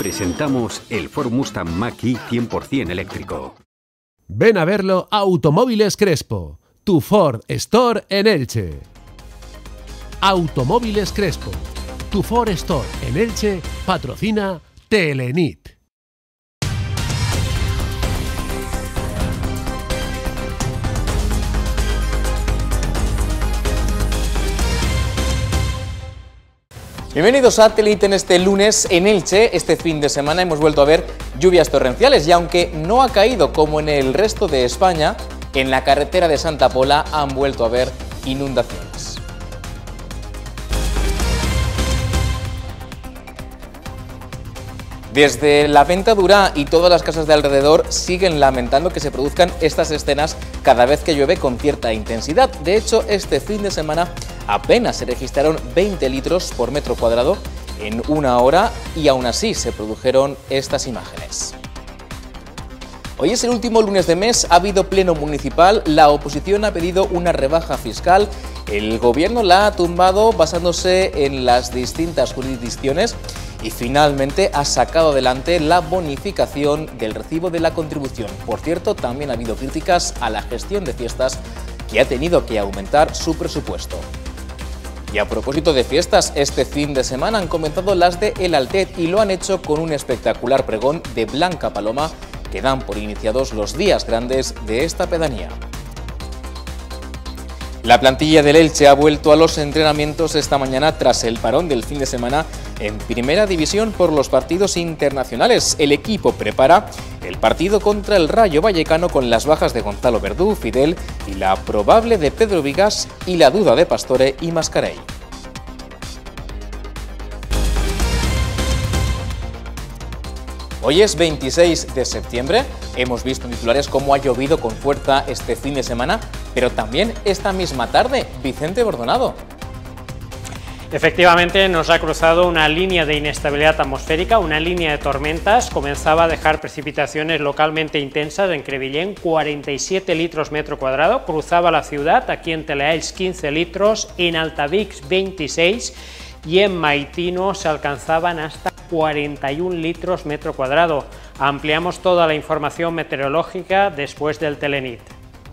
presentamos el Ford Mustang Mach-E 100% eléctrico. Ven a verlo a Automóviles Crespo, tu Ford Store en Elche. Automóviles Crespo, tu Ford Store en Elche, patrocina Telenit. Bienvenidos a Telenit en este lunes en Elche. Este fin de semana hemos vuelto a ver lluvias torrenciales y aunque no ha caído como en el resto de España, en la carretera de Santa Pola han vuelto a haber inundaciones. Desde la Ventadura y todas las casas de alrededor siguen lamentando que se produzcan estas escenas cada vez que llueve con cierta intensidad. De hecho, este fin de semana apenas se registraron 20 litros por metro cuadrado en una hora y aún así se produjeron estas imágenes. Hoy es el último lunes de mes, ha habido pleno municipal, la oposición ha pedido una rebaja fiscal, el gobierno la ha tumbado basándose en las distintas jurisdicciones y finalmente ha sacado adelante la bonificación del recibo de la contribución. Por cierto, también ha habido críticas a la gestión de fiestas que ha tenido que aumentar su presupuesto. Y a propósito de fiestas, este fin de semana han comenzado las de El Altet y lo han hecho con un espectacular pregón de Blanca Paloma que dan por iniciados los días grandes de esta pedanía. La plantilla del Elche ha vuelto a los entrenamientos esta mañana tras el parón del fin de semana en Primera División por los partidos internacionales. El equipo prepara el partido contra el Rayo Vallecano con las bajas de Gonzalo Verdú, Fidel y la probable de Pedro Vigas y la duda de Pastore y Mascarell. Hoy es 26 de septiembre, hemos visto en titulares cómo ha llovido con fuerza este fin de semana, pero también esta misma tarde, Vicente Bordonado. Efectivamente, nos ha cruzado una línea de inestabilidad atmosférica, una línea de tormentas, comenzaba a dejar precipitaciones localmente intensas en Crevillén, 47 litros metro cuadrado, cruzaba la ciudad, aquí en Telaelch 15 litros, en Altavix 26 y en Maitino se alcanzaban hasta 41 litros metro cuadrado. Ampliamos toda la información meteorológica después del Telenit.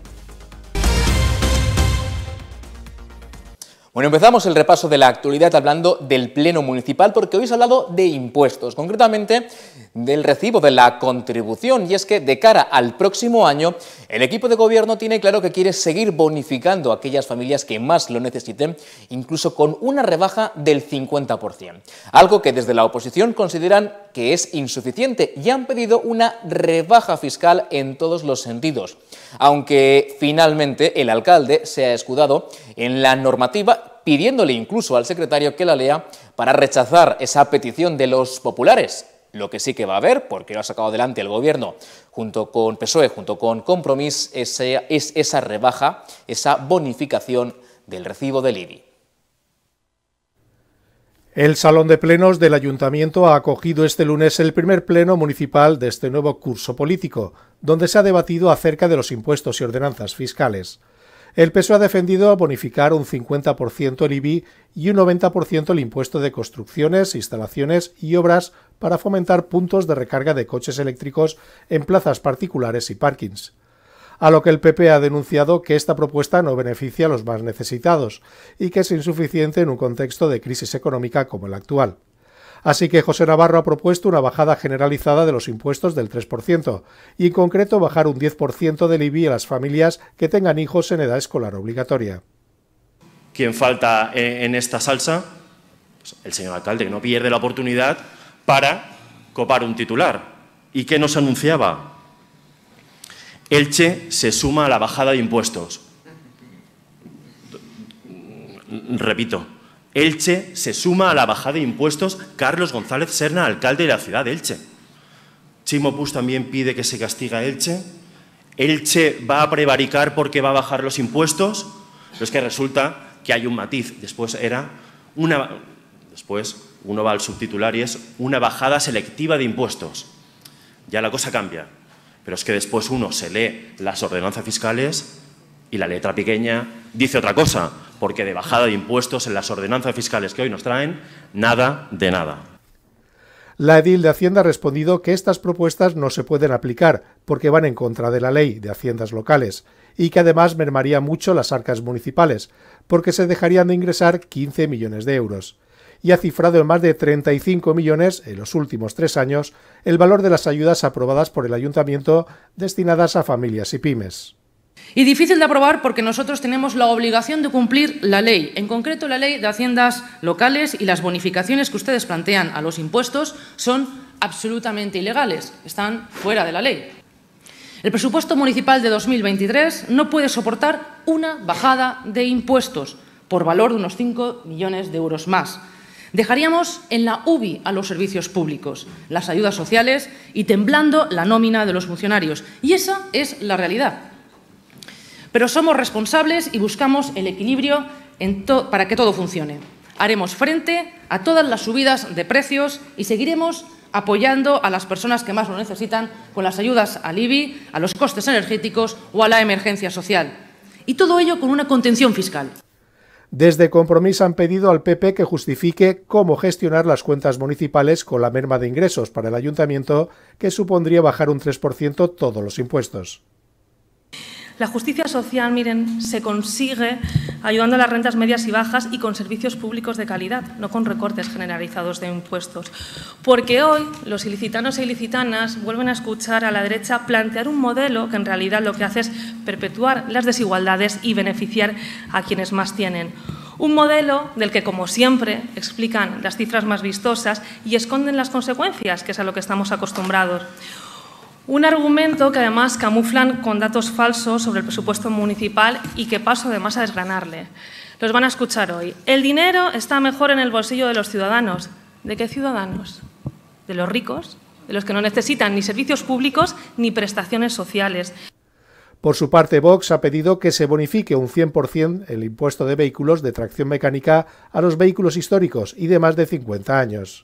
Bueno, empezamos el repaso de la actualidad hablando del Pleno Municipal porque hoy se ha hablado de impuestos, concretamente del recibo de la contribución, y es que de cara al próximo año el equipo de gobierno tiene claro que quiere seguir bonificando a aquellas familias que más lo necesiten, incluso con una rebaja del 50%, algo que desde la oposición consideran que es insuficiente y han pedido una rebaja fiscal en todos los sentidos, aunque finalmente el alcalde se ha escudado en la normativa pidiéndole incluso al secretario que la lea para rechazar esa petición de los populares. Lo que sí que va a haber, porque lo ha sacado adelante el gobierno junto con PSOE, junto con Compromís, es esa rebaja, esa bonificación del recibo del IBI. El Salón de Plenos del Ayuntamiento ha acogido este lunes el primer pleno municipal de este nuevo curso político, donde se ha debatido acerca de los impuestos y ordenanzas fiscales. El PSOE ha defendido bonificar un 50% el IBI y un 90% el impuesto de construcciones, instalaciones y obras para fomentar puntos de recarga de coches eléctricos en plazas particulares y parkings. A lo que el PP ha denunciado que esta propuesta no beneficia a los más necesitados y que es insuficiente en un contexto de crisis económica como el actual. Así que José Navarro ha propuesto una bajada generalizada de los impuestos del 3% y en concreto bajar un 10% del IBI a las familias que tengan hijos en edad escolar obligatoria. ¿Quién falta en esta salsa? Pues el señor alcalde, que no pierde la oportunidad para copar un titular. ¿Y qué nos anunciaba? Elche se suma a la bajada de impuestos. Repito. Elche se suma a la bajada de impuestos. Carlos González Serna, alcalde de la ciudad de Elche. Chimo Puig también pide que se castigue a Elche. Elche va a prevaricar porque va a bajar los impuestos. Pero es que resulta que hay un matiz. Después uno va al subtitular y es una bajada selectiva de impuestos. Ya la cosa cambia. Pero es que después uno se lee las ordenanzas fiscales y la letra pequeña dice otra cosa, porque de bajada de impuestos en las ordenanzas fiscales que hoy nos traen, nada de nada. La edil de Hacienda ha respondido que estas propuestas no se pueden aplicar porque van en contra de la ley de haciendas locales y que además mermaría mucho las arcas municipales porque se dejarían de ingresar 15 millones de euros. Y ha cifrado en más de 35 millones en los últimos 3 años el valor de las ayudas aprobadas por el Ayuntamiento destinadas a familias y pymes. Y difícil de aprobar porque nosotros tenemos la obligación de cumplir la ley, en concreto la ley de haciendas locales, y las bonificaciones que ustedes plantean a los impuestos son absolutamente ilegales, están fuera de la ley. El presupuesto municipal de 2023 no puede soportar una bajada de impuestos por valor de unos 5 millones de euros más. Dejaríamos en la UBI a los servicios públicos, las ayudas sociales y temblando la nómina de los funcionarios. Y esa es la realidad. Pero somos responsables y buscamos el equilibrio para que todo funcione. Haremos frente a todas las subidas de precios y seguiremos apoyando a las personas que más lo necesitan con las ayudas al IBI, a los costes energéticos o a la emergencia social. Y todo ello con una contención fiscal. Desde Compromís han pedido al PP que justifique cómo gestionar las cuentas municipales con la merma de ingresos para el Ayuntamiento, que supondría bajar un 3% todos los impuestos. La justicia social, miren, se consigue ayudando a las rentas medias y bajas y con servicios públicos de calidad, no con recortes generalizados de impuestos. Porque hoy los ilicitanos e ilicitanas vuelven a escuchar a la derecha plantear un modelo que en realidad lo que hace es perpetuar las desigualdades y beneficiar a quienes más tienen. Un modelo del que, como siempre, explican las cifras más vistosas y esconden las consecuencias, que es a lo que estamos acostumbrados. Un argumento que además camuflan con datos falsos sobre el presupuesto municipal y que paso además a desgranarle. Los van a escuchar hoy. El dinero está mejor en el bolsillo de los ciudadanos. ¿De qué ciudadanos? ¿De los ricos? ¿De los que no necesitan ni servicios públicos ni prestaciones sociales? Por su parte, Vox ha pedido que se bonifique un 100% el impuesto de vehículos de tracción mecánica a los vehículos históricos y de más de 50 años.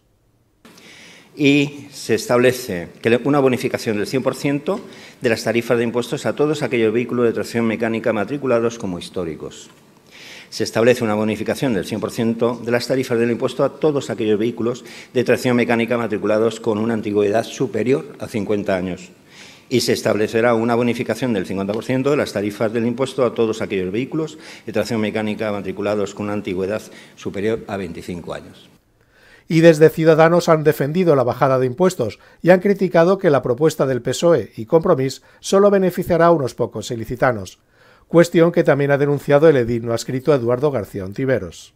Y se establece una bonificación del 100% de las tarifas de impuestos a todos aquellos vehículos de tracción mecánica matriculados como históricos. Se establece una bonificación del 100% de las tarifas del impuesto a todos aquellos vehículos de tracción mecánica matriculados con una antigüedad superior a 50 años. Y se establecerá una bonificación del 50% de las tarifas del impuesto a todos aquellos vehículos de tracción mecánica matriculados con una antigüedad superior a 25 años. Y desde Ciudadanos han defendido la bajada de impuestos y han criticado que la propuesta del PSOE y Compromís solo beneficiará a unos pocos ilicitanos, cuestión que también ha denunciado el edil no adscrito Eduardo García Ontiveros.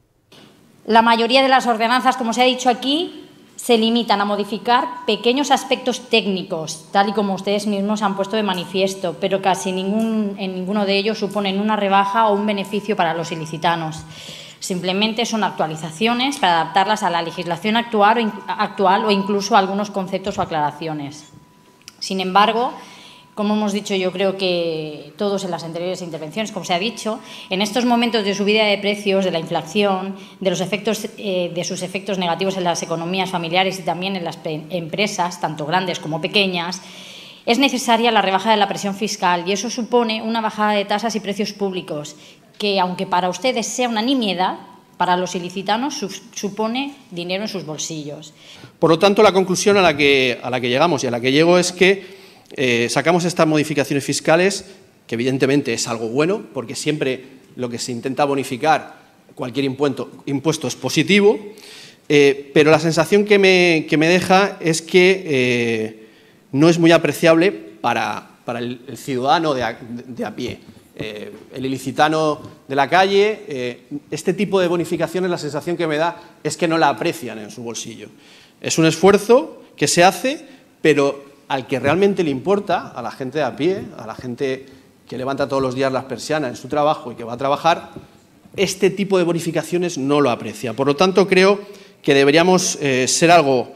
La mayoría de las ordenanzas, como se ha dicho aquí, se limitan a modificar pequeños aspectos técnicos, tal y como ustedes mismos han puesto de manifiesto, pero casi en ninguno de ellos suponen una rebaja o un beneficio para los ilicitanos. Simplemente son actualizaciones para adaptarlas a la legislación actual o incluso a algunos conceptos o aclaraciones. Sin embargo, como hemos dicho, yo creo que todos en las anteriores intervenciones, como se ha dicho, en estos momentos de subida de precios, de la inflación, de los efectos, de sus efectos negativos en las economías familiares y también en las empresas, tanto grandes como pequeñas, es necesaria la rebaja de la presión fiscal y eso supone una bajada de tasas y precios públicos que, aunque para ustedes sea una nimiedad, para los ilicitanos supone dinero en sus bolsillos. Por lo tanto, la conclusión a la que llegamos y a la que llego es que sacamos estas modificaciones fiscales, que evidentemente es algo bueno, porque siempre lo que se intenta bonificar cualquier impuesto es positivo, pero la sensación que me deja es que no es muy apreciable para el ciudadano de a pie. El ilicitano de la calle, este tipo de bonificaciones, la sensación que me da es que no la aprecian en su bolsillo. Es un esfuerzo que se hace, pero al que realmente le importa, a la gente de a pie, a la gente que levanta todos los días las persianas en su trabajo y que va a trabajar, este tipo de bonificaciones no lo aprecia. Por lo tanto, creo que deberíamos ser algo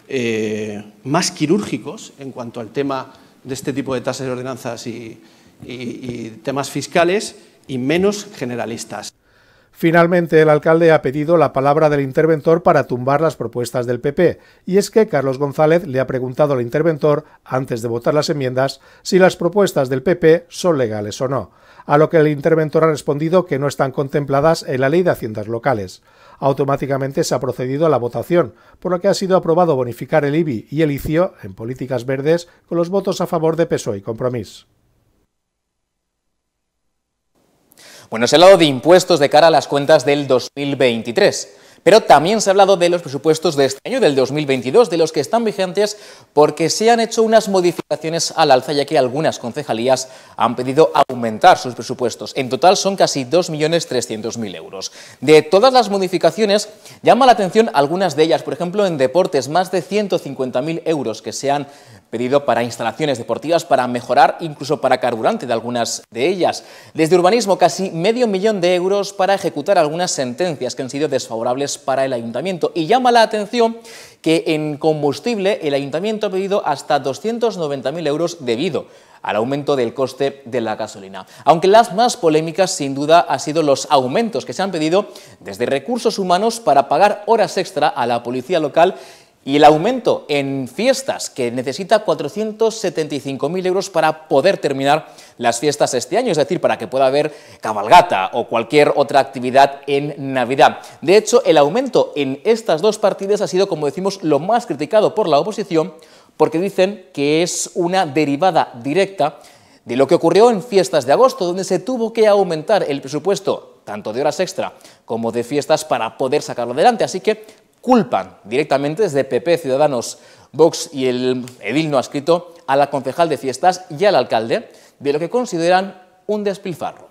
más quirúrgicos en cuanto al tema de este tipo de tasas y ordenanzas y temas fiscales y menos generalistas. Finalmente, el alcalde ha pedido la palabra del interventor para tumbar las propuestas del PP, y es que Carlos González le ha preguntado al interventor, antes de votar las enmiendas, si las propuestas del PP son legales o no, a lo que el interventor ha respondido que no están contempladas en la Ley de Haciendas Locales. Automáticamente se ha procedido a la votación, por lo que ha sido aprobado bonificar el IBI y el ICIO en políticas verdes con los votos a favor de PSOE y Compromís. Bueno, se ha hablado de impuestos de cara a las cuentas del 2023, pero también se ha hablado de los presupuestos de este año, del 2022, de los que están vigentes porque se han hecho unas modificaciones al alza, ya que algunas concejalías han pedido aumentar sus presupuestos. En total son casi 2.300.000 euros. De todas las modificaciones, llama la atención algunas de ellas. Por ejemplo, en deportes, más de 150.000 euros que se han pedido para instalaciones deportivas, para mejorar, incluso para carburante de algunas de ellas. Desde urbanismo, casi medio millón de euros para ejecutar algunas sentencias que han sido desfavorables para el ayuntamiento. Y llama la atención que en combustible el ayuntamiento ha pedido hasta 290.000 euros debido al aumento del coste de la gasolina. Aunque las más polémicas, sin duda, han sido los aumentos que se han pedido desde recursos humanos para pagar horas extra a la policía local y el aumento en fiestas, que necesita 475.000 euros para poder terminar las fiestas este año, es decir, para que pueda haber cabalgata o cualquier otra actividad en Navidad. De hecho, el aumento en estas dos partidas ha sido, como decimos, lo más criticado por la oposición, porque dicen que es una derivada directa de lo que ocurrió en fiestas de agosto, donde se tuvo que aumentar el presupuesto, tanto de horas extra como de fiestas, para poder sacarlo adelante. Así que culpan directamente desde PP, Ciudadanos, Vox y el edil no adscrito a la concejal de fiestas y al alcalde de lo que consideran un despilfarro.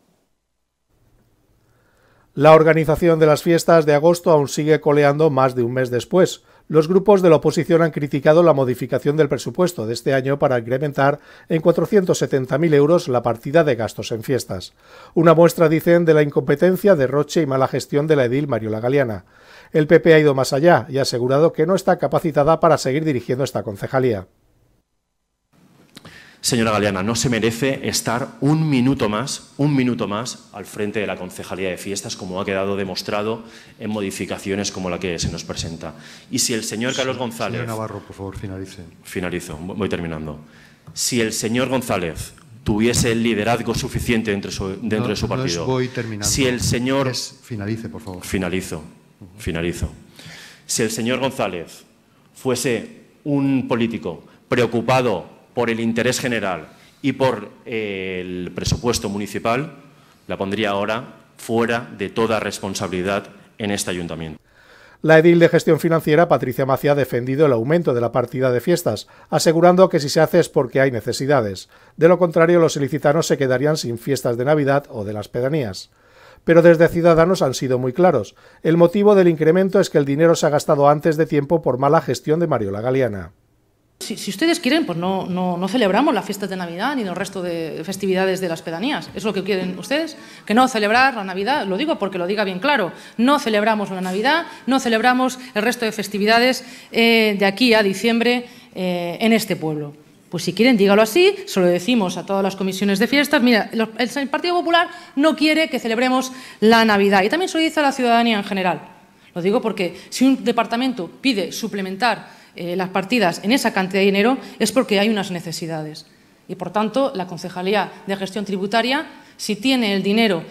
La organización de las fiestas de agosto aún sigue coleando más de un mes después. Los grupos de la oposición han criticado la modificación del presupuesto de este año para incrementar en 470.000 euros la partida de gastos en fiestas. Una muestra, dicen, de la incompetencia, derroche y mala gestión de la edil Mariola Galiana. El PP ha ido más allá y ha asegurado que no está capacitada para seguir dirigiendo esta concejalía. Señora Galiana, no se merece estar un minuto más al frente de la Concejalía de Fiestas, como ha quedado demostrado en modificaciones como la que se nos presenta. Y si el señor Carlos González... Señor Navarro, por favor, finalice. Finalizo, voy terminando. Si el señor González tuviese el liderazgo suficiente dentro de su partido... voy terminando. Si el señor... Finalice, por favor. Finalizo. Si el señor González fuese un político preocupado por el interés general y por el presupuesto municipal, la pondría ahora fuera de toda responsabilidad en este ayuntamiento. La edil de Gestión Financiera, Patricia Macía, ha defendido el aumento de la partida de fiestas, asegurando que si se hace es porque hay necesidades. De lo contrario, los ilicitanos se quedarían sin fiestas de Navidad o de las pedanías. Pero desde Ciudadanos han sido muy claros. El motivo del incremento es que el dinero se ha gastado antes de tiempo por mala gestión de Mariola Galiana. Si ustedes quieren, pues no celebramos las fiestas de Navidad ni el resto de festividades de las pedanías. ¿Es lo que quieren ustedes? Que no celebrar la Navidad, lo digo porque lo diga bien claro. No celebramos la Navidad, no celebramos el resto de festividades de aquí a diciembre en este pueblo. Pues si quieren, dígalo así, se lo decimos a todas las comisiones de fiestas. Mira, el Partido Popular no quiere que celebremos la Navidad y también se lo dice a la ciudadanía en general. Lo digo porque si un departamento pide suplementar las partidas en esa cantidad de dinero es porque hay unas necesidades. Y, por tanto, la Concejalía de Gestión Tributaria, si tiene el dinero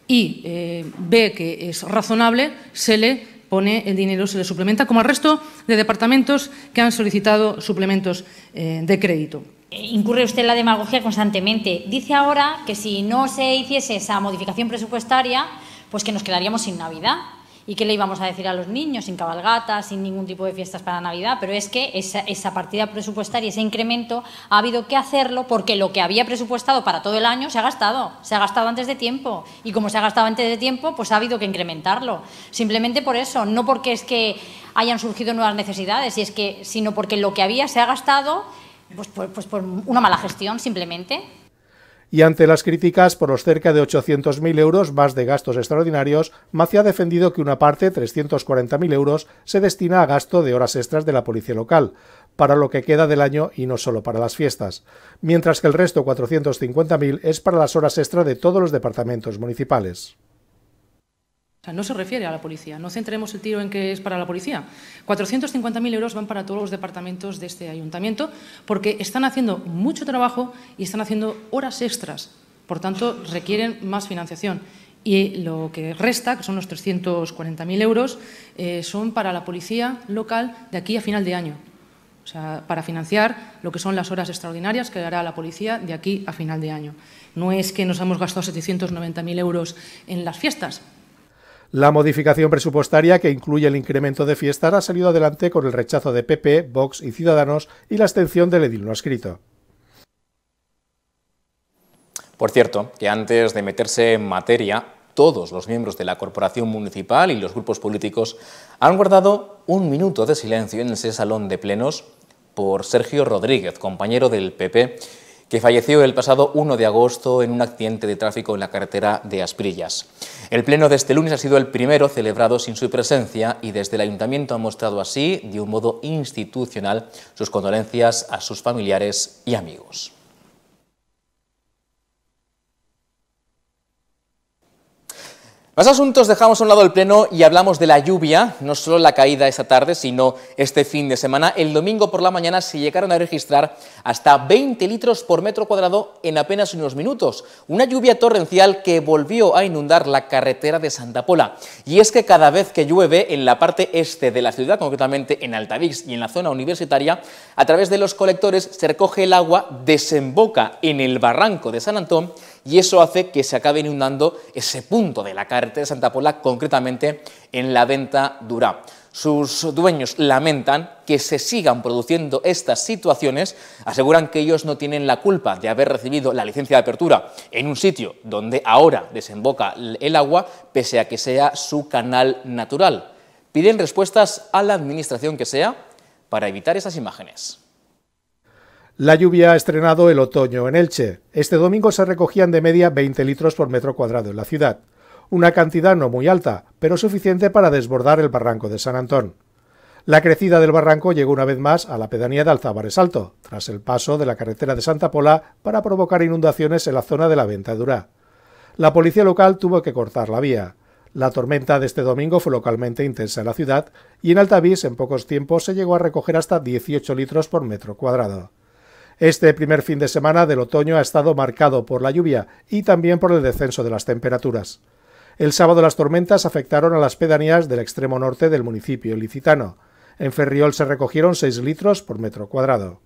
y ve que es razonable, se le pone el dinero, se le suplementa, como al resto de departamentos que han solicitado suplementos de crédito. Incurre usted en la demagogia constantemente. Dice ahora que si no se hiciese esa modificación presupuestaria, pues que nos quedaríamos sin Navidad. ¿Y qué le íbamos a decir a los niños? Sin cabalgatas, sin ningún tipo de fiestas para Navidad. Pero es que esa partida presupuestaria, ese incremento, ha habido que hacerlo porque lo que había presupuestado para todo el año se ha gastado. Se ha gastado antes de tiempo. Y como se ha gastado antes de tiempo, pues ha habido que incrementarlo. Simplemente por eso, no porque es que hayan surgido nuevas necesidades, sino porque lo que había se ha gastado pues por una mala gestión, simplemente. Y ante las críticas por los cerca de 800.000 euros más de gastos extraordinarios, Macía ha defendido que una parte, 340.000 euros, se destina a gasto de horas extras de la policía local, para lo que queda del año y no solo para las fiestas, mientras que el resto, 450.000, es para las horas extra de todos los departamentos municipales. O sea, no se refiere a la policía, no centremos el tiro en que es para la policía. 450.000 euros van para todos los departamentos de este ayuntamiento porque están haciendo mucho trabajo y están haciendo horas extras, por tanto requieren más financiación. Y lo que resta, que son los 340.000 euros, son para la policía local de aquí a final de año. O sea, para financiar lo que son las horas extraordinarias que hará la policía de aquí a final de año. No es que nos hemos gastado 790.000 euros en las fiestas. La modificación presupuestaria, que incluye el incremento de fiestas, ha salido adelante con el rechazo de PP, Vox y Ciudadanos y la abstención del edil no adscrito. Por cierto, que antes de meterse en materia, todos los miembros de la corporación municipal y los grupos políticos han guardado un minuto de silencio en ese salón de plenos por Sergio Rodríguez, compañero del PP, que falleció el pasado 1 de agosto en un accidente de tráfico en la carretera de Asprillas. El pleno de este lunes ha sido el primero celebrado sin su presencia y desde el Ayuntamiento ha mostrado así, de un modo institucional, sus condolencias a sus familiares y amigos. Más asuntos, dejamos a un lado el pleno y hablamos de la lluvia, no solo la caída esta tarde, sino este fin de semana. El domingo por la mañana se llegaron a registrar hasta 20 litros por metro cuadrado en apenas unos minutos. Una lluvia torrencial que volvió a inundar la carretera de Santa Pola. Y es que cada vez que llueve en la parte este de la ciudad, concretamente en Altavix y en la zona universitaria, a través de los colectores se recoge el agua, desemboca en el barranco de San Antón, y eso hace que se acabe inundando ese punto de la carretera de Santa Pola, concretamente en la Venta Durá. Sus dueños lamentan que se sigan produciendo estas situaciones, aseguran que ellos no tienen la culpa de haber recibido la licencia de apertura en un sitio donde ahora desemboca el agua, pese a que sea su canal natural. Piden respuestas a la administración que sea para evitar esas imágenes. La lluvia ha estrenado el otoño en Elche. Este domingo se recogían de media 20 litros por metro cuadrado en la ciudad. Una cantidad no muy alta, pero suficiente para desbordar el barranco de San Antón. La crecida del barranco llegó una vez más a la pedanía de Alzábares Alto, tras el paso de la carretera de Santa Pola para provocar inundaciones en la zona de la Venta Durá. La policía local tuvo que cortar la vía. La tormenta de este domingo fue localmente intensa en la ciudad y en Altavix en pocos tiempos se llegó a recoger hasta 18 litros por metro cuadrado. Este primer fin de semana del otoño ha estado marcado por la lluvia y también por el descenso de las temperaturas. El sábado las tormentas afectaron a las pedanías del extremo norte del municipio ilicitano. En Ferriol se recogieron 6 litros por metro cuadrado.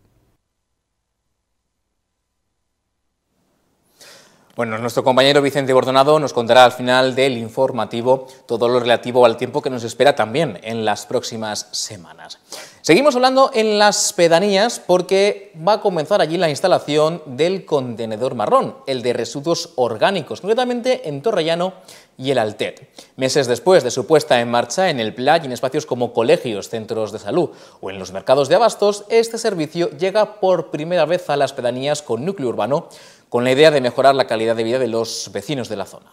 Bueno, nuestro compañero Vicente Bordonado nos contará al final del informativo todo lo relativo al tiempo que nos espera también en las próximas semanas. Seguimos hablando en las pedanías porque va a comenzar allí la instalación del contenedor marrón, el de residuos orgánicos, concretamente en Torrellano y el Altet. Meses después de su puesta en marcha en el Pla y en espacios como colegios, centros de salud o en los mercados de abastos, este servicio llega por primera vez a las pedanías con núcleo urbano, con la idea de mejorar la calidad de vida de los vecinos de la zona.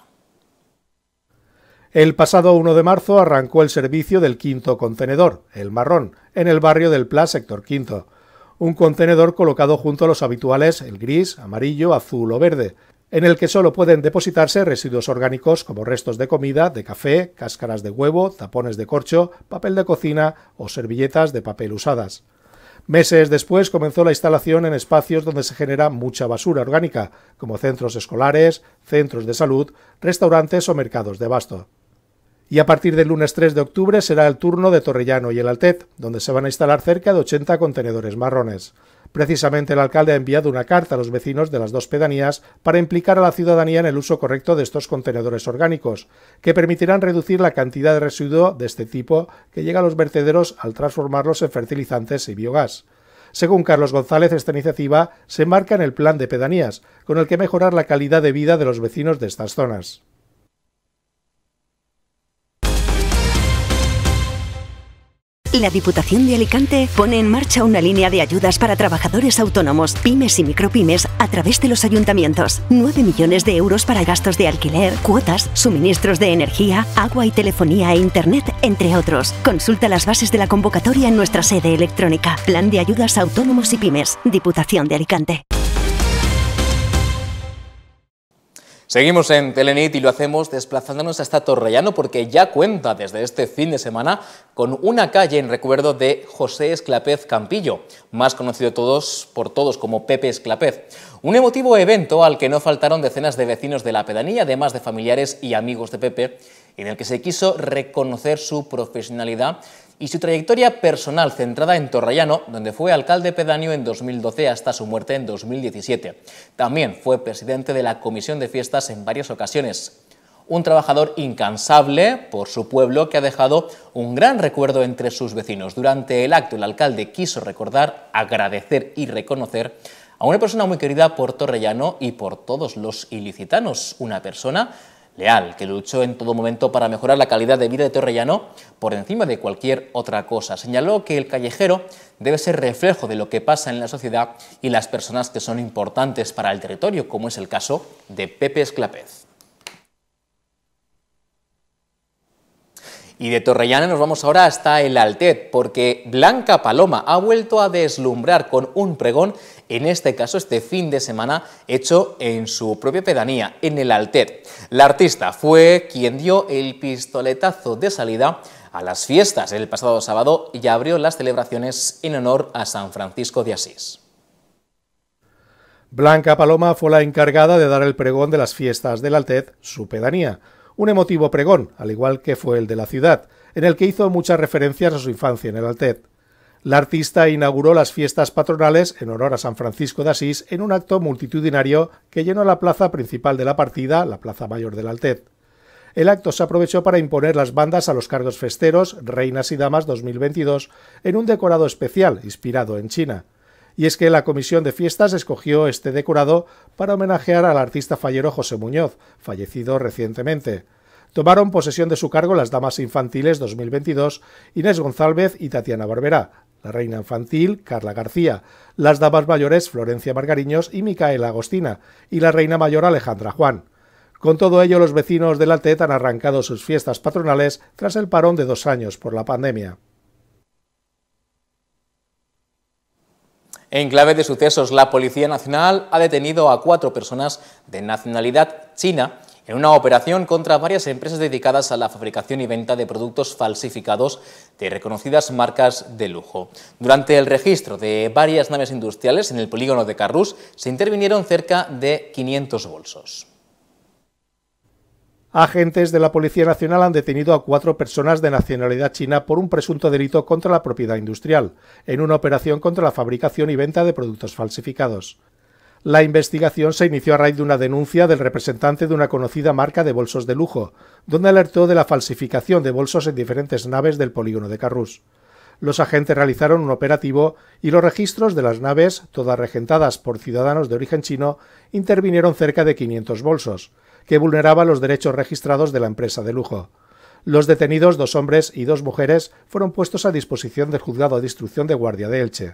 El pasado 1 de marzo arrancó el servicio del quinto contenedor, el marrón, en el barrio del Pla, sector quinto. Un contenedor colocado junto a los habituales, el gris, amarillo, azul o verde, en el que solo pueden depositarse residuos orgánicos como restos de comida, de café, cáscaras de huevo, tapones de corcho, papel de cocina o servilletas de papel usadas. Meses después comenzó la instalación en espacios donde se genera mucha basura orgánica, como centros escolares, centros de salud, restaurantes o mercados de abasto. Y a partir del lunes 3 de octubre será el turno de Torrellano y el Altet, donde se van a instalar cerca de 80 contenedores marrones. Precisamente el alcalde ha enviado una carta a los vecinos de las dos pedanías para implicar a la ciudadanía en el uso correcto de estos contenedores orgánicos, que permitirán reducir la cantidad de residuo de este tipo que llega a los vertederos al transformarlos en fertilizantes y biogás. Según Carlos González, esta iniciativa se enmarca en el plan de pedanías, con el que mejorar la calidad de vida de los vecinos de estas zonas. La Diputación de Alicante pone en marcha una línea de ayudas para trabajadores autónomos, pymes y micropymes a través de los ayuntamientos. 9 millones de euros para gastos de alquiler, cuotas, suministros de energía, agua y telefonía e internet, entre otros. Consulta las bases de la convocatoria en nuestra sede electrónica. Plan de ayudas a autónomos y pymes. Diputación de Alicante. Seguimos en Telenit y lo hacemos desplazándonos hasta Torrellano porque ya cuenta desde este fin de semana con una calle en recuerdo de José Esclapez Campillo, más conocido por todos como Pepe Esclapez. Un emotivo evento al que no faltaron decenas de vecinos de la pedanía, además de familiares y amigos de Pepe, en el que se quiso reconocer su profesionalidad y su trayectoria personal centrada en Torrellano, donde fue alcalde pedáneo en 2012 hasta su muerte en 2017. También fue presidente de la Comisión de Fiestas en varias ocasiones. Un trabajador incansable por su pueblo que ha dejado un gran recuerdo entre sus vecinos. Durante el acto, el alcalde quiso recordar, agradecer y reconocer a una persona muy querida por Torrellano y por todos los ilicitanos, una persona leal, que luchó en todo momento para mejorar la calidad de vida de Torrellano por encima de cualquier otra cosa. Señaló que el callejero debe ser reflejo de lo que pasa en la sociedad y las personas que son importantes para el territorio, como es el caso de Pepe Esclapez. Y de Torrellano nos vamos ahora hasta el Altet, porque Blanca Paloma ha vuelto a deslumbrar con un pregón, en este caso este fin de semana, hecho en su propia pedanía, en el Altet. La artista fue quien dio el pistoletazo de salida a las fiestas el pasado sábado y abrió las celebraciones en honor a San Francisco de Asís. Blanca Paloma fue la encargada de dar el pregón de las fiestas del Altet, su pedanía. Un emotivo pregón, al igual que fue el de la ciudad, en el que hizo muchas referencias a su infancia en el Altet. La artista inauguró las fiestas patronales en honor a San Francisco de Asís en un acto multitudinario que llenó la plaza principal de la partida, la Plaza Mayor del Altet. El acto se aprovechó para imponer las bandas a los cargos festeros Reinas y Damas 2022 en un decorado especial inspirado en China. Y es que la Comisión de Fiestas escogió este decorado para homenajear al artista fallero José Muñoz, fallecido recientemente. Tomaron posesión de su cargo las Damas Infantiles 2022, Inés González y Tatiana Barberá, la Reina Infantil, Carla García, las Damas Mayores, Florencia Margariños y Micaela Agostina, y la Reina Mayor, Alejandra Juan. Con todo ello, los vecinos del Altet han arrancado sus fiestas patronales tras el parón de 2 años por la pandemia. En clave de sucesos, la Policía Nacional ha detenido a 4 personas de nacionalidad china en una operación contra varias empresas dedicadas a la fabricación y venta de productos falsificados de reconocidas marcas de lujo. Durante el registro de varias naves industriales en el polígono de Carrús se intervinieron cerca de 500 bolsos. Agentes de la Policía Nacional han detenido a 4 personas de nacionalidad china por un presunto delito contra la propiedad industrial, en una operación contra la fabricación y venta de productos falsificados. La investigación se inició a raíz de una denuncia del representante de una conocida marca de bolsos de lujo, donde alertó de la falsificación de bolsos en diferentes naves del polígono de Carrús. Los agentes realizaron un operativo y los registros de las naves, todas regentadas por ciudadanos de origen chino, intervinieron cerca de 500 bolsos, que vulneraban los derechos registrados de la empresa de lujo. Los detenidos, 2 hombres y 2 mujeres, fueron puestos a disposición del Juzgado de Instrucción de Guardia de Elche.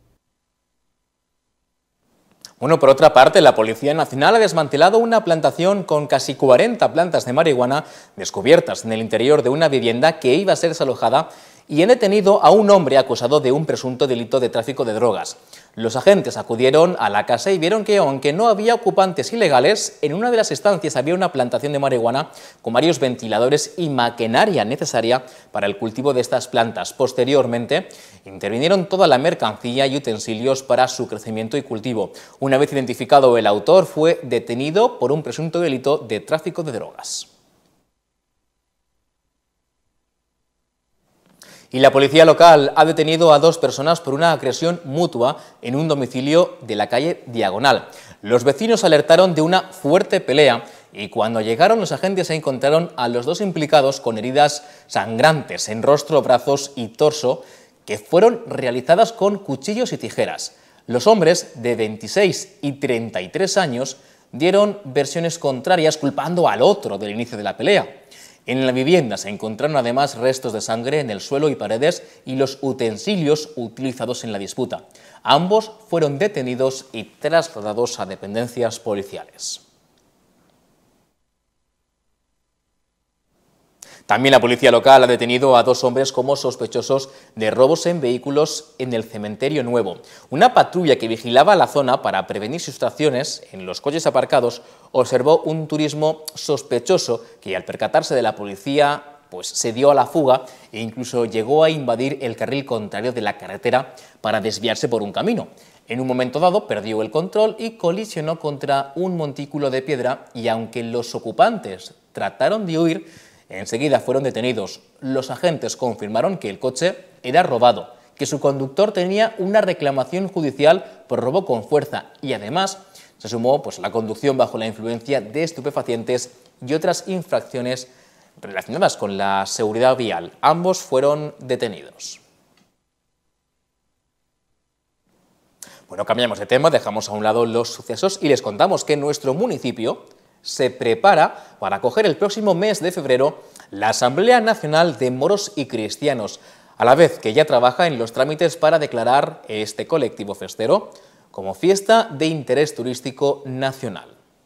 Bueno, por otra parte, la Policía Nacional ha desmantelado una plantación con casi 40 plantas de marihuana descubiertas en el interior de una vivienda que iba a ser desalojada y han detenido a un hombre acusado de un presunto delito de tráfico de drogas. Los agentes acudieron a la casa y vieron que, aunque no había ocupantes ilegales, en una de las estancias había una plantación de marihuana con varios ventiladores y maquinaria necesaria para el cultivo de estas plantas. Posteriormente, intervinieron toda la mercancía y utensilios para su crecimiento y cultivo. Una vez identificado el autor, fue detenido por un presunto delito de tráfico de drogas. Y la policía local ha detenido a 2 personas por una agresión mutua en un domicilio de la calle Diagonal. Los vecinos alertaron de una fuerte pelea y cuando llegaron los agentes se encontraron a los 2 implicados con heridas sangrantes en rostro, brazos y torso que fueron realizadas con cuchillos y tijeras. Los hombres de 26 y 33 años dieron versiones contrarias culpando al otro del inicio de la pelea. En la vivienda se encontraron además restos de sangre en el suelo y paredes y los utensilios utilizados en la disputa. Ambos fueron detenidos y trasladados a dependencias policiales. También la policía local ha detenido a 2 hombres como sospechosos de robos en vehículos en el Cementerio Nuevo. Una patrulla que vigilaba la zona para prevenir sustracciones en los coches aparcados observó un turismo sospechoso que, al percatarse de la policía, pues se dio a la fuga e incluso llegó a invadir el carril contrario de la carretera para desviarse por un camino. En un momento dado perdió el control y colisionó contra un montículo de piedra, y aunque los ocupantes trataron de huir, enseguida fueron detenidos. Los agentes confirmaron que el coche era robado, que su conductor tenía una reclamación judicial por robo con fuerza y además se sumó la conducción bajo la influencia de estupefacientes y otras infracciones relacionadas con la seguridad vial. Ambos fueron detenidos. Bueno, cambiamos de tema, dejamos a un lado los sucesos y les contamos que nuestro municipio se prepara para acoger el próximo mes de febrero la Asamblea Nacional de Moros y Cristianos, a la vez que ya trabaja en los trámites para declarar este colectivo festero como fiesta de interés turístico nacional.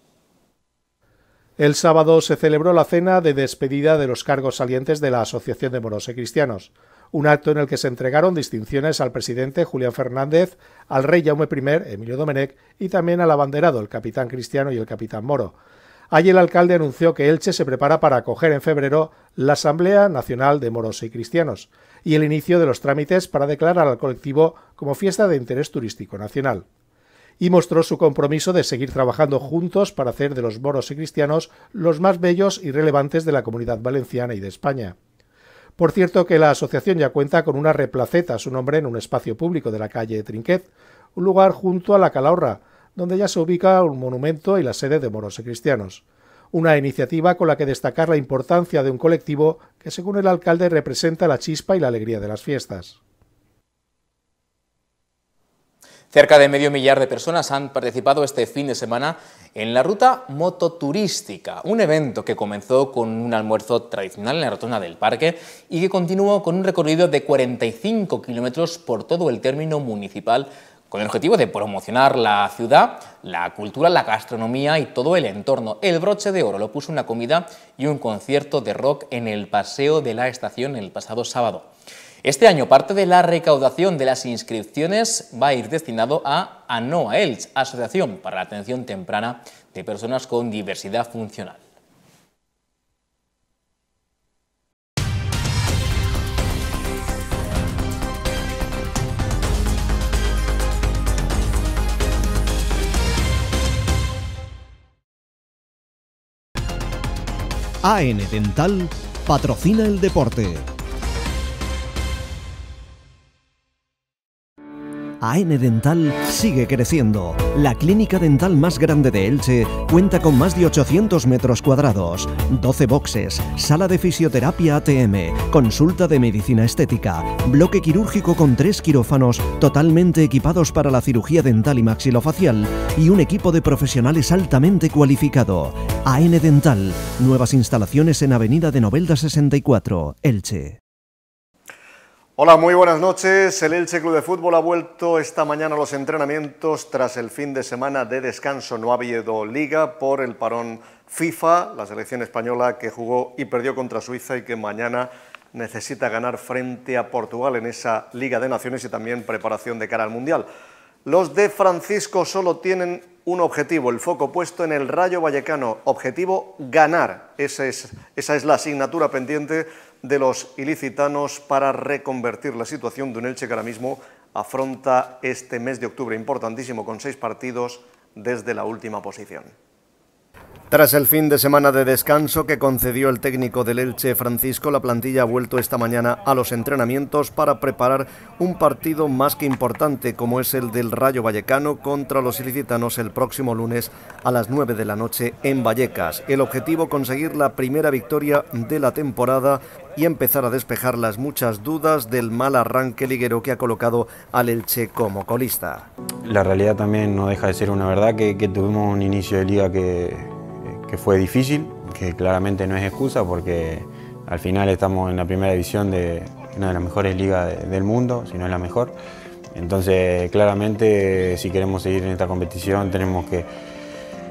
El sábado se celebró la cena de despedida de los cargos salientes de la Asociación de Moros y Cristianos, un acto en el que se entregaron distinciones al presidente Julián Fernández, al rey Jaume I, Emilio Domenech, y también al abanderado, el capitán cristiano y el capitán moro. Allí el alcalde anunció que Elche se prepara para acoger en febrero la Asamblea Nacional de Moros y Cristianos y el inicio de los trámites para declarar al colectivo como fiesta de interés turístico nacional. Y mostró su compromiso de seguir trabajando juntos para hacer de los moros y cristianos los más bellos y relevantes de la Comunidad Valenciana y de España. Por cierto que la asociación ya cuenta con una replaceta a su nombre en un espacio público de la calle Trinquet, un lugar junto a la Calahorra, donde ya se ubica un monumento y la sede de Moros y Cristianos. Una iniciativa con la que destacar la importancia de un colectivo que, según el alcalde, representa la chispa y la alegría de las fiestas. Cerca de medio millar de personas han participado este fin de semana en la ruta mototurística, un evento que comenzó con un almuerzo tradicional en la rotonda del parque y que continuó con un recorrido de 45 kilómetros por todo el término municipal, con el objetivo de promocionar la ciudad, la cultura, la gastronomía y todo el entorno. El broche de oro lo puso una comida y un concierto de rock en el Paseo de la Estación el pasado sábado. Este año parte de la recaudación de las inscripciones va a ir destinado a ANOA Elche, Asociación para la Atención Temprana de Personas con Diversidad Funcional. AN Dental patrocina el deporte. AN Dental sigue creciendo. La clínica dental más grande de Elche cuenta con más de 800 metros cuadrados, 12 boxes, sala de fisioterapia ATM, consulta de medicina estética, bloque quirúrgico con 3 quirófanos totalmente equipados para la cirugía dental y maxilofacial y un equipo de profesionales altamente cualificado. AN Dental, nuevas instalaciones en Avenida de Novelda 64, Elche. Hola, muy buenas noches. El Elche Club de Fútbol ha vuelto esta mañana a los entrenamientos tras el fin de semana de descanso. No ha habido liga por el parón FIFA, la selección española que jugó y perdió contra Suiza y que mañana necesita ganar frente a Portugal en esa Liga de Naciones y también preparación de cara al Mundial. Los de Francisco solo tienen un objetivo, el foco puesto en el Rayo Vallecano. Objetivo, ganar. Esa es la asignatura pendiente de los ilicitanos para reconvertir la situación de un Elche que ahora mismo afronta este mes de octubre importantísimo con 6 partidos desde la última posición. Tras el fin de semana de descanso que concedió el técnico del Elche, Francisco, la plantilla ha vuelto esta mañana a los entrenamientos para preparar un partido más que importante como es el del Rayo Vallecano contra los ilicitanos el próximo lunes a las 9 de la noche en Vallecas. El objetivo, conseguir la primera victoria de la temporada y empezar a despejar las muchas dudas del mal arranque liguero que ha colocado al Elche como colista. La realidad también no deja de ser una verdad que tuvimos un inicio de liga que fue difícil, que claramente no es excusa porque al final estamos en la primera división de una de las mejores ligas del mundo, si no es la mejor. Entonces claramente si queremos seguir en esta competición tenemos que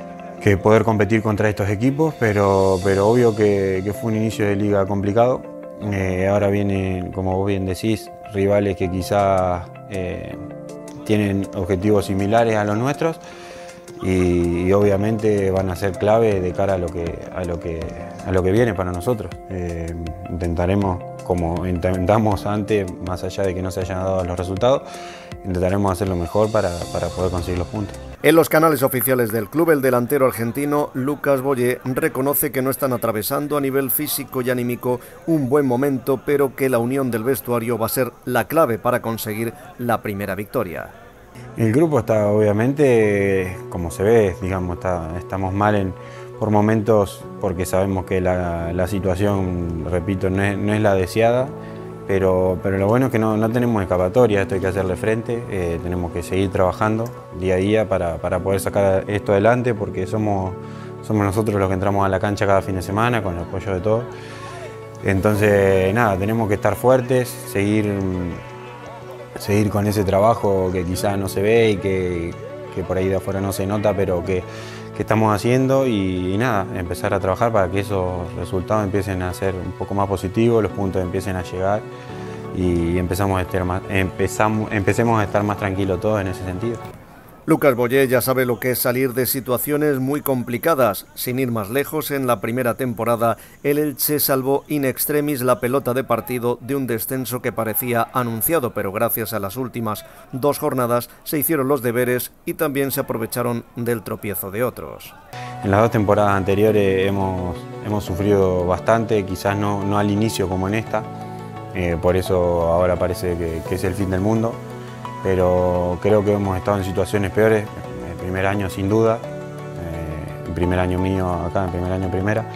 poder competir contra estos equipos, pero obvio que fue un inicio de liga complicado. Ahora vienen, como vos bien decís, rivales que quizás tienen objetivos similares a los nuestros y obviamente van a ser clave de cara a lo que viene para nosotros. Intentaremos, como intentamos antes, más allá de que no se hayan dado los resultados, intentaremos hacer lo mejor para poder conseguir los puntos. En los canales oficiales del club, el delantero argentino Lucas Boyé reconoce que no están atravesando a nivel físico y anímico un buen momento, pero que la unión del vestuario va a ser la clave para conseguir la primera victoria. El grupo está obviamente, como se ve, digamos, estamos mal por momentos porque sabemos que la situación, repito, no es la deseada. Pero lo bueno es que no tenemos escapatoria, esto hay que hacerle frente, tenemos que seguir trabajando día a día para poder sacar esto adelante, porque somos nosotros los que entramos a la cancha cada fin de semana con el apoyo de todos. Entonces, nada, tenemos que estar fuertes, seguir con ese trabajo que quizás no se ve y que por ahí de afuera no se nota, pero que estamos haciendo y nada, empezar a trabajar para que esos resultados empiecen a ser un poco más positivos, los puntos empiecen a llegar y empecemos a estar más tranquilos todos en ese sentido. Lucas Boyé ya sabe lo que es salir de situaciones muy complicadas. Sin ir más lejos, en la primera temporada el Elche salvó in extremis la pelota de partido de un descenso que parecía anunciado, pero gracias a las últimas 2 jornadas se hicieron los deberes y también se aprovecharon del tropiezo de otros. En las 2 temporadas anteriores hemos sufrido bastante, quizás no al inicio como en esta, por eso ahora parece que es el fin del mundo. Pero creo que hemos estado en situaciones peores, el primer año sin duda, el primer año mío acá, el primer año en primera,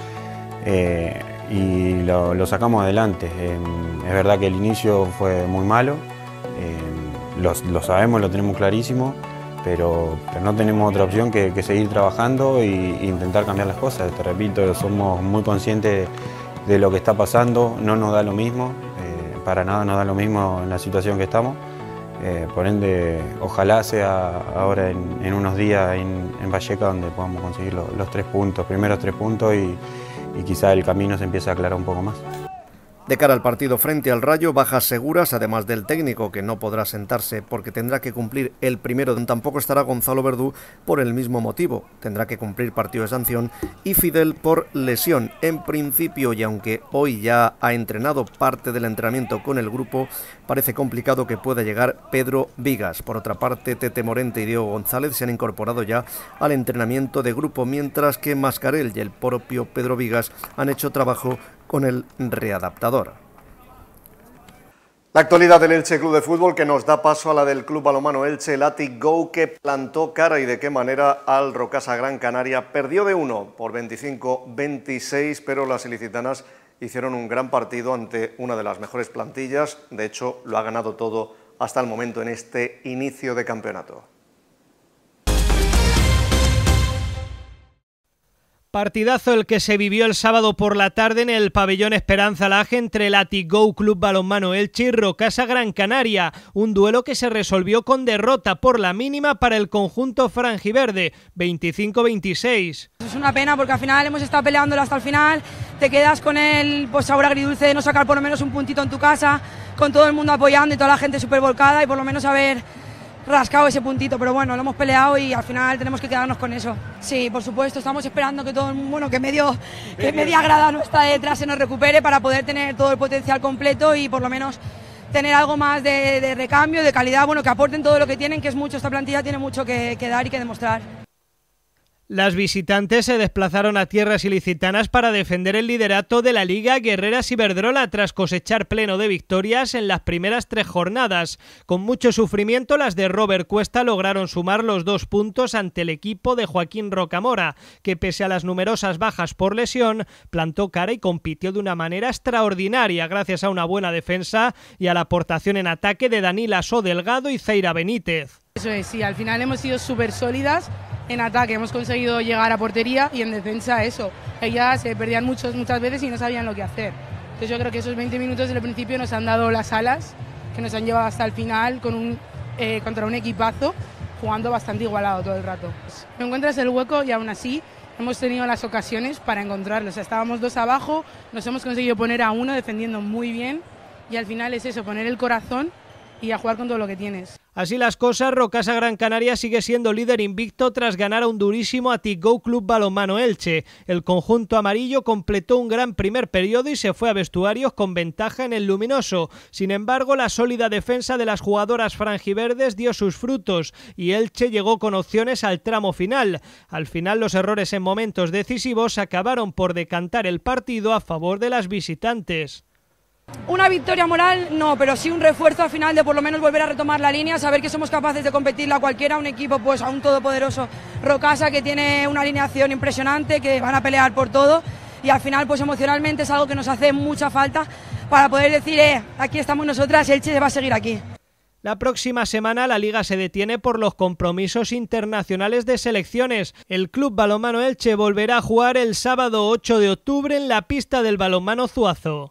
y lo sacamos adelante. Es verdad que el inicio fue muy malo, lo sabemos, lo tenemos clarísimo, pero no tenemos otra opción que seguir trabajando e intentar cambiar las cosas. Te repito, somos muy conscientes de lo que está pasando, no nos da lo mismo, para nada nos da lo mismo en la situación que estamos. Por ende, ojalá sea ahora en unos días en Valleca donde podamos conseguir los 3 puntos, primeros 3 puntos y quizá el camino se empiece a aclarar un poco más. De cara al partido frente al Rayo, bajas seguras, además del técnico, que no podrá sentarse porque tendrá que cumplir el primero. Tampoco estará Gonzalo Verdú por el mismo motivo, tendrá que cumplir partido de sanción, y Fidel por lesión. En principio, y aunque hoy ya ha entrenado parte del entrenamiento con el grupo, parece complicado que pueda llegar Pedro Vigas. Por otra parte, Tete Morente y Diego González se han incorporado ya al entrenamiento de grupo, mientras que Mascarell y el propio Pedro Vigas han hecho trabajo con el readaptador. La actualidad del Elche Club de Fútbol, que nos da paso a la del Club Balonmano Elche, el Athletic Go, que plantó cara y de qué manera al Rocasa Gran Canaria. Perdió de 1 por 25-26, pero las ilicitanas hicieron un gran partido ante una de las mejores plantillas. De hecho, lo ha ganado todo hasta el momento en este inicio de campeonato. Partidazo el que se vivió el sábado por la tarde en el pabellón Esperanza Laje entre el Athletic Go Club Balonmano Elche y Rocasa Gran Canaria, un duelo que se resolvió con derrota por la mínima para el conjunto franjiverde, 25-26. Es una pena porque al final hemos estado peleándolo hasta el final, te quedas con el sabor agridulce de no sacar por lo menos un puntito en tu casa, con todo el mundo apoyando y toda la gente súper volcada, y por lo menos haber rascado ese puntito, pero bueno, lo hemos peleado y al final tenemos que quedarnos con eso. Sí, por supuesto, estamos esperando que todo el mundo, que media grada nuestra detrás se nos recupere para poder tener todo el potencial completo y por lo menos tener algo más de recambio, de calidad, bueno, que aporten todo lo que tienen, que es mucho. Esta plantilla tiene mucho que dar y que demostrar. Las visitantes se desplazaron a tierras ilicitanas para defender el liderato de la Liga Guerreras Iberdrola tras cosechar pleno de victorias en las primeras 3 jornadas. Con mucho sufrimiento, las de Robert Cuesta lograron sumar los 2 puntos ante el equipo de Joaquín Rocamora, que pese a las numerosas bajas por lesión, plantó cara y compitió de una manera extraordinaria gracias a una buena defensa y a la aportación en ataque de Danila So Delgado y Zaira Benítez. Eso es, sí, al final hemos sido súper sólidas. En ataque hemos conseguido llegar a portería y en defensa eso. Ellas se perdían muchas veces y no sabían lo que hacer. Entonces yo creo que esos 20 minutos desde el principio nos han dado las alas, que nos han llevado hasta el final contra un equipazo jugando bastante igualado todo el rato. No encuentras el hueco y aún así hemos tenido las ocasiones para encontrarlo. O sea, estábamos 2 abajo, nos hemos conseguido poner a 1 defendiendo muy bien y al final es eso, poner el corazón y a jugar con todo lo que tienes. Así las cosas, Rocasa Gran Canaria sigue siendo líder invicto tras ganar a un durísimo Athletic Club Balonmano Elche. El conjunto amarillo completó un gran primer periodo y se fue a vestuarios con ventaja en el luminoso. Sin embargo, la sólida defensa de las jugadoras franjiverdes dio sus frutos y Elche llegó con opciones al tramo final. Al final, los errores en momentos decisivos acabaron por decantar el partido a favor de las visitantes. Una victoria moral, no, pero sí un refuerzo al final de por lo menos volver a retomar la línea, saber que somos capaces de competirla a cualquiera, un equipo pues a un todopoderoso Rocasa que tiene una alineación impresionante, que van a pelear por todo y al final pues emocionalmente es algo que nos hace mucha falta para poder decir, aquí estamos nosotras, Elche va a seguir aquí. La próxima semana la Liga se detiene por los compromisos internacionales de selecciones. El Club Balonmano Elche volverá a jugar el sábado 8 de octubre en la pista del Balonmano Zuazo.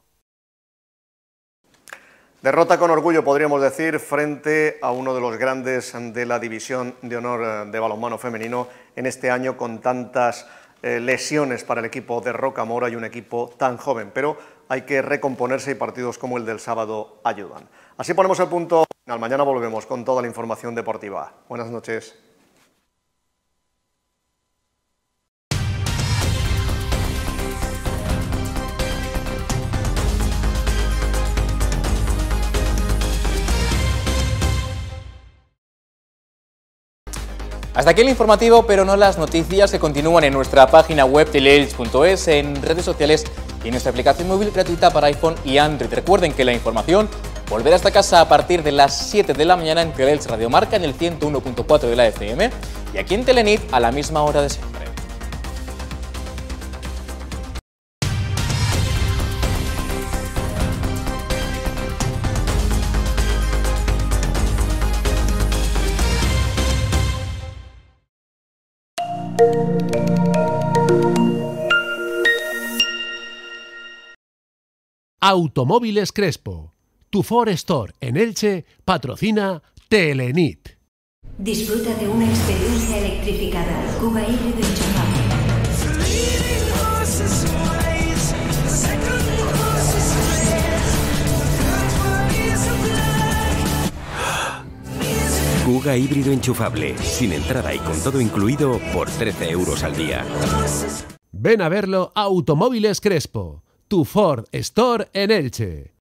Derrota con orgullo, podríamos decir, frente a uno de los grandes de la División de Honor de balonmano femenino en este año, con tantas lesiones para el equipo de Rocamora y un equipo tan joven. Pero hay que recomponerse y partidos como el del sábado ayudan. Así ponemos el punto final. Mañana volvemos con toda la información deportiva. Buenas noches. Hasta aquí el informativo, pero no las noticias que continúan en nuestra página web teleelch.es, en redes sociales y en nuestra aplicación móvil gratuita para iPhone y Android. Recuerden que la información volverá a esta casa a partir de las 7 de la mañana en Teleelch Radio Marca en el 101.4 de la FM y aquí en Telenit a la misma hora de siempre. Automóviles Crespo. Tu Ford Store en Elche patrocina Telenit. Disfruta de una experiencia electrificada. Kuga híbrido enchufable. Kuga híbrido enchufable, sin entrada y con todo incluido por 13 € al día. Ven a verlo a Automóviles Crespo. Tu Ford Store en Elche.